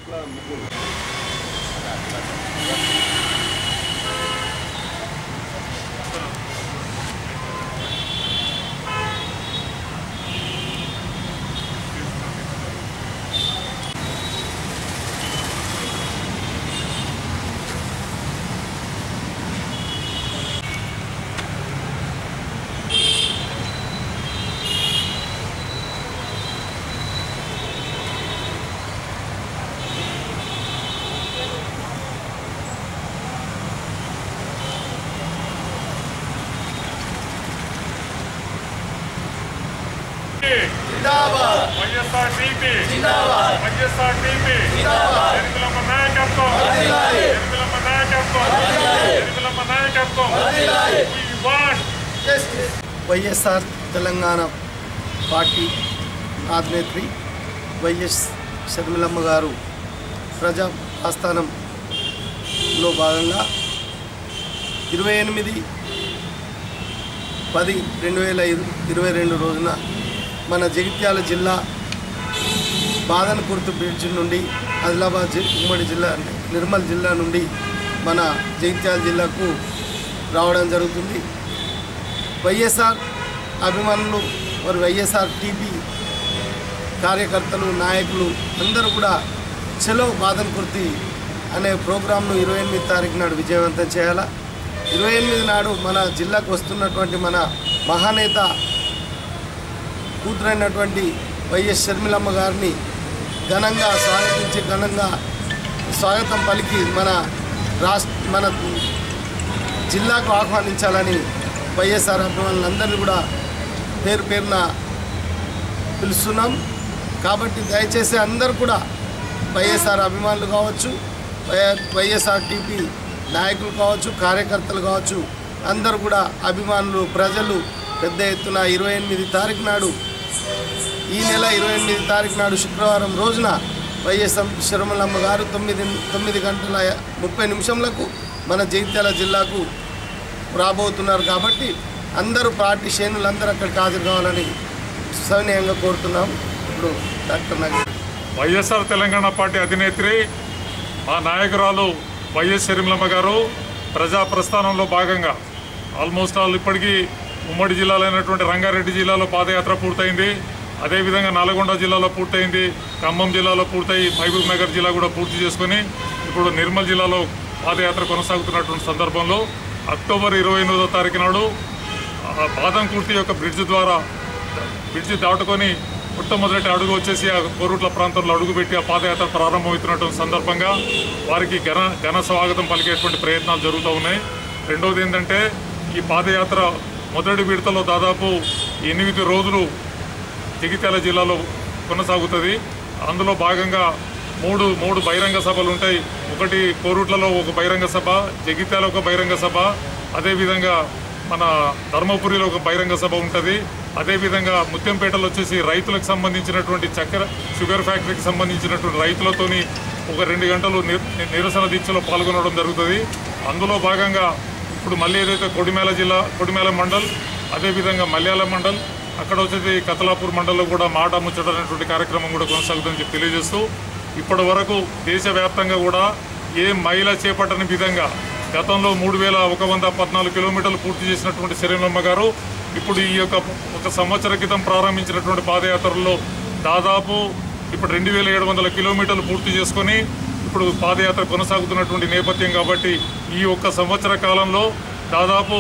YSR Telangana party అధినేత్రి వైఎస్ షర్మిలమ్మ గారు ప్రజా ఆస్థానంలో భాగంగా 28/10/2022 రోజున మన జగిత్యాల జిల్లా బాదనకుర్తి బ్రిడ్జ్ నుండి ఆదిలాబాద్ ఉమ్మడి జిల్లా నిర్మల్ జిల్లా నుండి మన జగిత్యాల జిల్లాకు రావడం జరుగుతుంది. వైఎస్ఆర్ అభిమానులు మరి వైఎస్ఆర్ టీపీ కార్యకర్తలు నాయకులు అందరూ కూడా చలో బాదనకుర్తి అనే ప్రోగ్రాంను 28 తారీఖు నాడు విజయవంతం చేయాలా. 28 నాడు మన జిల్లాకు వస్తున్నటువంటి మన మహానేత కూతురైనటువంటి వైఎస్ షర్మిలమ్మ గారిని ఘనంగా స్వాగతించి ఘనంగా స్వాగతం పలికి మన జిల్లాకు ఆహ్వానించాలని వైఎస్ఆర్ అభిమానులందరినీ కూడా పేరు పేరున పిలుస్తున్నాం. కాబట్టి దయచేసి అందరూ కూడా వైఎస్ఆర్ అభిమానులు కావచ్చు, వైఎస్ఆర్ టీపీ నాయకులు కావచ్చు, కార్యకర్తలు కావచ్చు, అందరూ కూడా అభిమానులు ప్రజలు పెద్ద ఎత్తున 28 తారీఖు నాడు ఈ నెల 28 తారీఖు నాడు శుక్రవారం రోజున వైఎస్ షర్మిలమ్మ గారు 9:30 మన జగిత్యాల జిల్లాకు రాబోతున్నారు. కాబట్టి అందరూ పార్టీ శ్రేణులందరూ అక్కడికి హాజరు కావాలని సవినయంగా కోరుతున్నాం. ఇప్పుడు డాక్టర్ నగర్ వైఎస్ఆర్ తెలంగాణ పార్టీ అధినేత్రి మా నాయకురాలు వైఎస్ షర్మిలమ్మ గారు ప్రజా ప్రస్థానంలో భాగంగా ఆల్మోస్ట్ ఇప్పటికీ ఉమ్మడి జిల్లాలైనటువంటి రంగారెడ్డి జిల్లాలో పాదయాత్ర పూర్తయింది. అదేవిధంగా నల్గొండ జిల్లాలో పూర్తయింది, ఖమ్మం జిల్లాలో పూర్తయి మహబూబ్ నగర్ జిల్లా కూడా పూర్తి చేసుకొని ఇప్పుడు నిర్మల్ జిల్లాలో పాదయాత్ర కొనసాగుతున్నటువంటి సందర్భంలో అక్టోబర్ 28వ తారీఖు నాడు బాదంకుర్తి యొక్క బ్రిడ్జి దాటుకొని మొట్టమొదటి అడుగు వచ్చేసి ఆ కోరుట్ల ప్రాంతంలో అడుగుపెట్టి ఆ పాదయాత్ర ప్రారంభమవుతున్నటువంటి సందర్భంగా వారికి ఘన స్వాగతం పలికేటువంటి ప్రయత్నాలు జరుగుతూ ఉన్నాయి. రెండవది ఏంటంటే ఈ పాదయాత్ర మొదటి విడతలో దాదాపు 8 రోజులు జగిత్యాల జిల్లాలో కొనసాగుతుంది. అందులో భాగంగా మూడు బహిరంగ సభలు ఉంటాయి. ఒకటి కోరుట్లలో ఒక బహిరంగ సభ, జగిత్యాల ఒక బహిరంగ సభ, అదేవిధంగా మన ధర్మపురిలో ఒక బహిరంగ సభ ఉంటుంది. అదేవిధంగా ముత్యంపేటలో వచ్చేసి రైతులకు సంబంధించినటువంటి షుగర్ ఫ్యాక్టరీకి సంబంధించినటువంటి రైతులతోని ఒక 2 గంటలు నిరసన దీక్షలో పాల్గొనడం జరుగుతుంది. అందులో భాగంగా ఇప్పుడు మళ్ళీ ఏదైతే కొడిమేల మండల్, అదేవిధంగా మల్యాల మండల్, అక్కడ వచ్చేసి కతలాపూర్ మండలంలో కూడా మాట ముచ్చటనేటువంటి కార్యక్రమం కూడా కొనసాగుతుందని చెప్పి తెలియజేస్తూ ఇప్పటి వరకు దేశవ్యాప్తంగా కూడా ఏ మహిళ చేపట్టని విధంగా గతంలో 3114 కిలోమీటర్లు పూర్తి చేసినటువంటి షర్మిలమ్మ గారు ఇప్పుడు ఈ యొక్క 1 సంవత్సర క్రితం ప్రారంభించినటువంటి పాదయాత్రలో దాదాపు ఇప్పుడు 2700 కిలోమీటర్లు పూర్తి చేసుకొని ఇప్పుడు పాదయాత్ర కొనసాగుతున్నటువంటి నేపథ్యం. కాబట్టి ఈ 1 సంవత్సర కాలంలో దాదాపు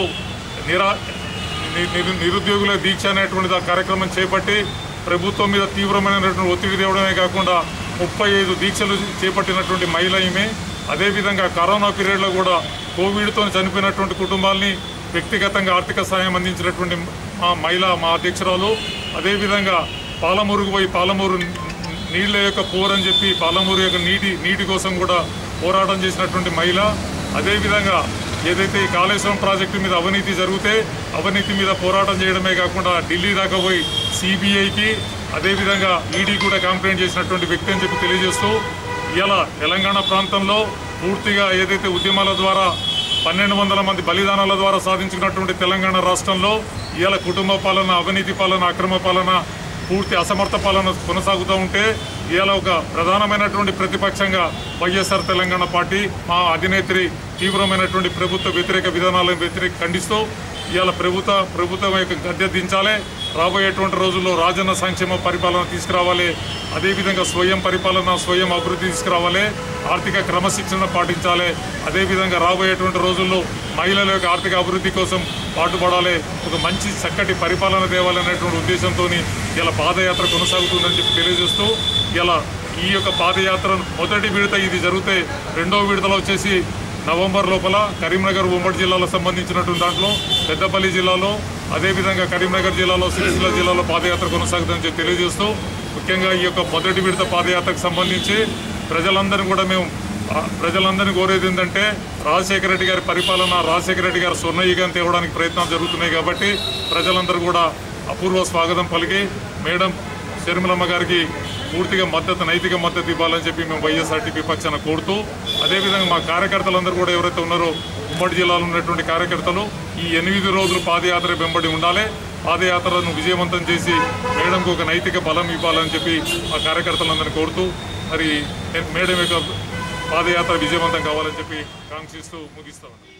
నిరుద్యోగుల దీక్ష అనేటువంటి ఆ కార్యక్రమం చేపట్టి ప్రభుత్వం మీద తీవ్రమైనటువంటి ఒత్తిడి తేవడమే కాకుండా 35 దీక్షలు చేపట్టినటువంటి మహిళ ఈమె. అదేవిధంగా కరోనా పీరియడ్లో కూడా కోవిడ్తో చనిపోయినటువంటి కుటుంబాలని వ్యక్తిగతంగా ఆర్థిక సాయం అందించినటువంటి మా అధ్యక్షురాలు. అదేవిధంగా పాలమూరుకు పోయి పాలమూరు నీళ్ళ యొక్క పోరని చెప్పి పాలమూరు యొక్క నీటి కోసం కూడా పోరాటం చేసినటువంటి మహిళ. అదేవిధంగా ఏదైతే ఈ కాళేశ్వరం ప్రాజెక్టు మీద అవినీతి జరిగితే అవినీతి మీద పోరాటం చేయడమే కాకుండా ఢిల్లీ దాకా పోయి సిబిఐకి అదేవిధంగా ఈడీ కూడా కంప్లైంట్ చేసినటువంటి వ్యక్తి అని చెప్పి తెలియజేస్తూ ఇలా తెలంగాణ ప్రాంతంలో పూర్తిగా ఏదైతే ఉద్యమాల ద్వారా 1200 మంది బలిదానాల ద్వారా సాధించుకున్నటువంటి తెలంగాణ రాష్ట్రంలో ఇలా కుటుంబ పాలన, అవినీతి పాలన, అక్రమ పాలన పూర్తి అసమర్థ పాలన కొనసాగుతూ ఉంటే ఇవాళ ఒక ప్రధానమైనటువంటి ప్రతిపక్షంగా వైఎస్ఆర్ తెలంగాణ పార్టీ మా అధినేత్రి తీవ్రమైనటువంటి ప్రభుత్వ వ్యతిరేక విధానాలను ఖండిస్తూ ఇవాళ ప్రభుత్వం యొక్క గద్దె దించాలి. రాబోయేటువంటి రోజుల్లో రాజన్న సంక్షేమ పరిపాలన తీసుకురావాలి. అదేవిధంగా స్వయం పరిపాలన, స్వయం అభివృద్ధి తీసుకురావాలి. ఆర్థిక క్రమశిక్షణ పాటించాలి. అదేవిధంగా రాబోయేటువంటి రోజుల్లో మహిళల యొక్క ఆర్థిక అభివృద్ధి కోసం పాటుపడాలి. ఒక మంచి చక్కటి పరిపాలన తేవాలనేటువంటి ఉద్దేశంతో ఇలా పాదయాత్ర కొనసాగుతుందని చెప్పి తెలియజేస్తూ ఇలా ఈ యొక్క పాదయాత్ర మొదటి విడత ఇది జరిగితే రెండవ విడతలో వచ్చేసి నవంబర్ లోపల కరీంనగర్ ఉమ్మడి జిల్లాలో సంబంధించినటువంటి దాంట్లో పెద్దపల్లి జిల్లాలో అదేవిధంగా కరీంనగర్ జిల్లాలో సిరిసిల్ల జిల్లాలో పాదయాత్ర కొనసాగుతుందని చెప్పి తెలియజేస్తూ ముఖ్యంగా ఈ యొక్క మొదటి విడత పాదయాత్రకు సంబంధించి ప్రజలందరినీ కోరేది ఏంటంటే రాజశేఖర రెడ్డి గారి పరిపాలన, రాజశేఖర రెడ్డి గారి స్వర్ణయుగాన్ని తేవడానికి ప్రయత్నాలు జరుగుతున్నాయి. కాబట్టి ప్రజలందరూ కూడా అపూర్వ స్వాగతం పలికి మేడం షర్మిలమ్మ గారికి పూర్తిగా నైతిక మద్దతు ఇవ్వాలని చెప్పి మేము వైఎస్ఆర్టీపీ పక్షాన కోరుతూ అదేవిధంగా మా కార్యకర్తలందరూ కూడా ఎవరైతే ఉన్నారో ఉమ్మడి జిల్లాలో ఉన్నటువంటి కార్యకర్తలు ఈ 8 రోజులు పాదయాత్ర వెంబడి ఉండాలి. పాదయాత్రను విజయవంతం చేసి మేడంకు ఒక నైతిక బలం ఇవ్వాలని చెప్పి మా కార్యకర్తలందరినీ కోరుతూ మరి మేడం యొక్క పాదయాత్ర విజయవంతం కావాలని చెప్పి కాంక్షిస్తూ ముగిస్తామని